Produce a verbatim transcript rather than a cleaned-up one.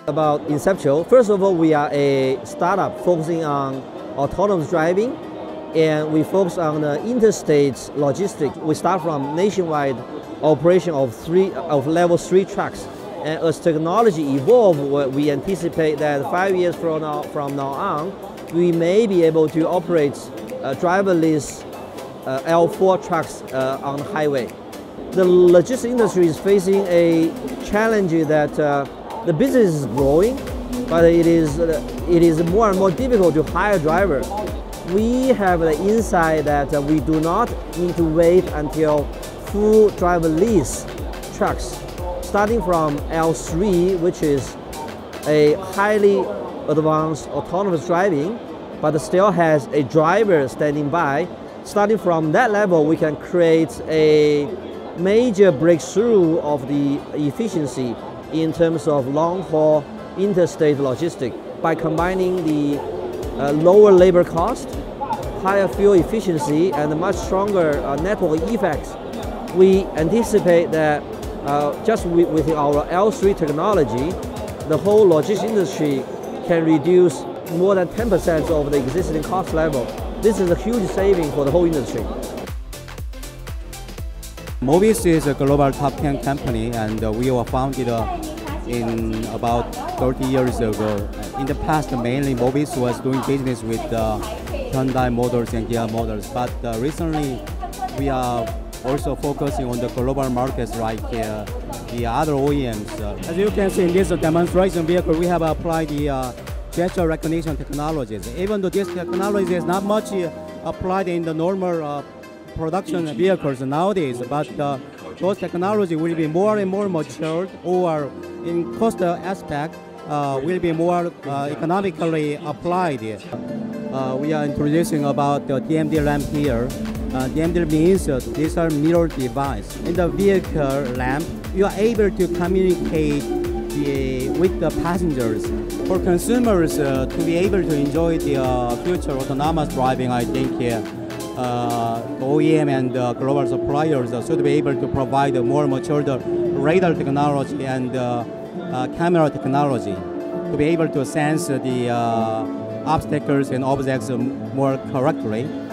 About Inceptual, first of all, we are a startup focusing on autonomous driving, and we focus on the interstate logistics. We start from nationwide operation of three of level three trucks, and as technology evolves, we anticipate that five years from now, from now on, we may be able to operate uh, driverless uh, L four trucks uh, on the highway. The logistics industry is facing a challenge that uh, the business is growing, but it is, uh, it is more and more difficult to hire drivers. We have the insight that uh, we do not need to wait until full driverless trucks, starting from L three, which is a highly advanced autonomous driving, but still has a driver standing by. Starting from that level, we can create a major breakthrough of the efficiency in terms of long-haul interstate logistics by combining the uh, lower labor cost, higher fuel efficiency, and much stronger uh, network effects. We anticipate that uh, just with, with our L three technology, the whole logistics industry can reduce more than ten percent of the existing cost level. This is a huge saving for the whole industry. Mobis is a global top ten company, and uh, we were founded uh, in about thirty years ago. In the past, mainly Mobis was doing business with uh, Hyundai Motors and Kia Motors, but uh, recently we are also focusing on the global markets like uh, the other O E Ms. Uh, as you can see in this demonstration vehicle, we have applied the uh, gesture recognition technologies. Even though this technology is not much uh, applied in the normal uh, production vehicles nowadays, but uh, those technology will be more and more matured, or in cost aspect uh, will be more uh, economically applied. Uh, we are introducing about the D M D lamp here. Uh, D M D means uh, these are mirror device. In the vehicle lamp, you are able to communicate the, with the passengers. For consumers uh, to be able to enjoy the uh, future autonomous driving, I think uh, uh, O E M and uh, global suppliers uh, should be able to provide a more matured radar technology and uh, uh, camera technology to be able to sense the uh, obstacles and objects more correctly.